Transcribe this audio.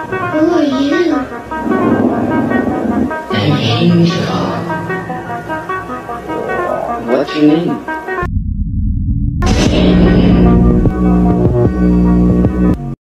Who are you? An angel. What's your name?